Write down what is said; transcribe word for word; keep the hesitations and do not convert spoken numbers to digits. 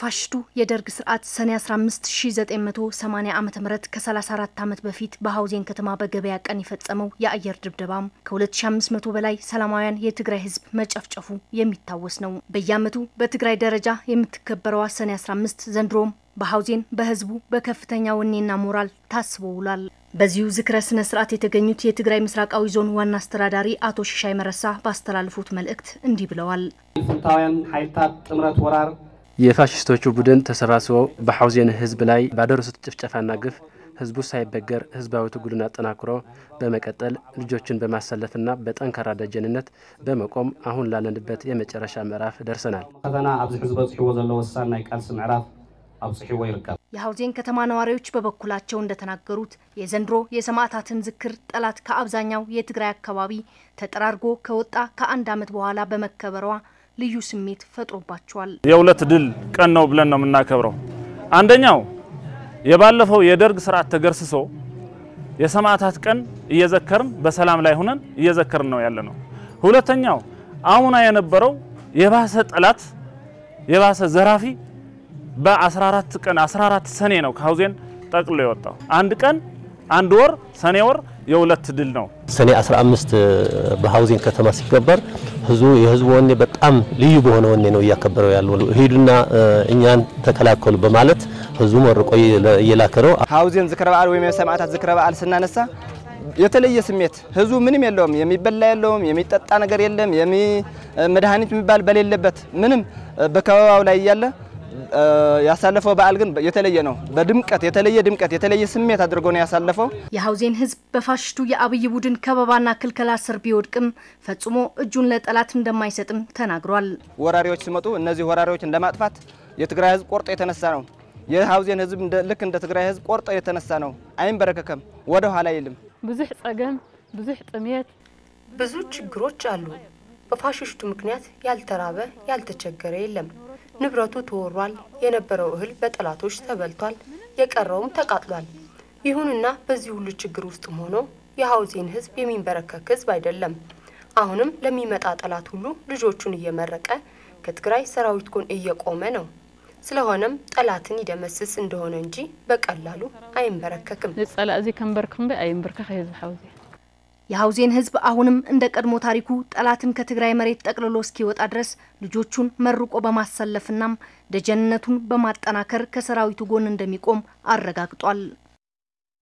ፋሽቱ የደርግ ስርዓት ሰኔ አስራ አምስት ሺህ ዘጠኝ መቶ ሰማኒያ ዓመተ ምህረት ከ34 ዓመት በፊት በሃውዜን ከተማ በገበያ ቀን የፈጸመው የአየር ድብደባም ከ2500 በላይ ሰላማውያን የትግራይ ህዝብ መጨፍጨፉ የሚታወስ ነው። በየዓመቱ በትግራይ ደረጃ የምትከበረው ሰኔ አስራ አምስት ዘንድሮም በሃውዜን በህዝቡ በከፍተኛ ወኔና ሞራል ታስቦ ውሏል። በዚሁ ዝክረ ስነ ስርዓት የተገኙት የትግራይ ምስራቃዊ ዞን ዋና አስተዳዳሪ አቶ ሽሻይ መረሳ ባስተላለፉት መልእክት እንዲህ ብለዋል። ፍንታውያን ኃይልታት ጥምረት ወራር የፋሽስቶቹ ቡድን ተሰባስበው በሃውዜን ህዝብ ላይ ባደረሱት ጭፍጨፋና ግፍ ህዝቡ ሳይበገር ህዝባዊ ትግሉን አጠናክሮ በመቀጠል ልጆችን በማሰለፍና በጠንካራ ደጀንነት በመቆም አሁን ላለንበት የመጨረሻ ምዕራፍ ደርሰናል። ፈተና አብዚ ህዝብ ጽሕዎ ዘሎ ወሳናይ ቃልስ ምዕራፍ አብጽሕዎ ይርከብ። የሃውዜን ከተማ ነዋሪዎች በበኩላቸው እንደተናገሩት የዘንድሮ የሰማዕታትን ዝክር ጠላት ከአብዛኛው የትግራይ አካባቢ ተጠራርጎ ከወጣ ከአንድ ዓመት በኋላ በመከበሯ ልዩ ስሜት ፈጥሮባቸዋል። የሁለት ድል ቀን ነው ብለን ነው የምናከብረው። አንደኛው የባለፈው የደርግ ስርዓት ተገርስሶ የሰማዕታት ቀን እየዘከርን በሰላም ላይ ሆነን እየዘከርን ነው ያለነው። ሁለተኛው አሁን የነበረው የባሰ ጠላት የባሰ ዘራፊ በ14 ቀን አስራ አራት ሰኔ ነው ከሃውዜን ጠቅሎ የወጣው። አንድ ቀን አንድ ወር ሰኔ ወር የሁለት ድል ነው። ሰኔ አስራ አምስት በሃውዜን ከተማ ሲከበር ህዝቡ የህዝቡ ወኔ በጣም ልዩ በሆነ ወኔ ነው ያከበረው ያለው። ሄዱና እኛን ተከላከሉ በማለት ህዝቡ ወርቆ የላከረው ሃውዜን ዝክረ በዓል ወይም የሰማዕታት ዝክረ በዓል ስናነሳ የተለየ ስሜት ህዝቡ ምንም የለውም፣ የሚበላ የለውም፣ የሚጠጣ ነገር የለም፣ የሚ መድኃኒት የሚባል በሌለበት ምንም በከባባው ላይ ያለ ያሳለፈው በዓል ግን የተለየ ነው። በድምቀት የተለየ ድምቀት የተለየ ስሜት አድርጎ ነው ያሳለፈው። የሃውዜን ህዝብ በፋሽቱ የአብይ ቡድን ከበባና ክልከላ ስር ቢወድቅም ፈጽሞ እጁን ለጠላት እንደማይሰጥም ተናግሯል። ወራሪዎች ሲመጡ እነዚህ ወራሪዎችን ለማጥፋት የትግራይ ህዝብ ቆርጦ የተነሳ ነው። የሃውዜን ህዝብ ልክ እንደ ትግራይ ህዝብ ቆርጦ የተነሳ ነው። አይንበረከከም፣ ወደ ኋላ አይልም። ብዙህ ጸገም ብዙህ ጥሜት ብዙ ችግሮች አሉ። በፋሽስቱ ምክንያት ያልተራበ ያልተቸገረ የለም። ንብረቱ ተወሯል፣ የነበረው እህል በጠላቶች ተበልቷል፣ የቀረውም ተቃጥሏል። ይሁንና በዚህ ሁሉ ችግር ውስጥ ሆኖ የሃውዜን ህዝብ የሚንበረከክ ህዝብ አይደለም። አሁንም ለሚመጣ ጠላት ሁሉ ልጆቹን እየመረቀ ከትግራይ ሰራዊት ጎን እየቆመ ነው። ስለሆነም ጠላትን ይደመስስ እንደሆነ እንጂ በቀላሉ አይንበረከክም። ለጸላ እዚ ከንበርክም በይ አይንበረከክ ህዝብ ሃውዜን የሃውዜን ህዝብ አሁንም እንደ ቀድሞ ታሪኩ ጠላትን ከትግራይ መሬት ጠቅልሎ እስኪወጣ ድረስ ልጆቹን መርቆ በማሰለፍናም ደጀንነቱን በማጠናከር ከሰራዊቱ ጎን እንደሚቆም አረጋግጧል።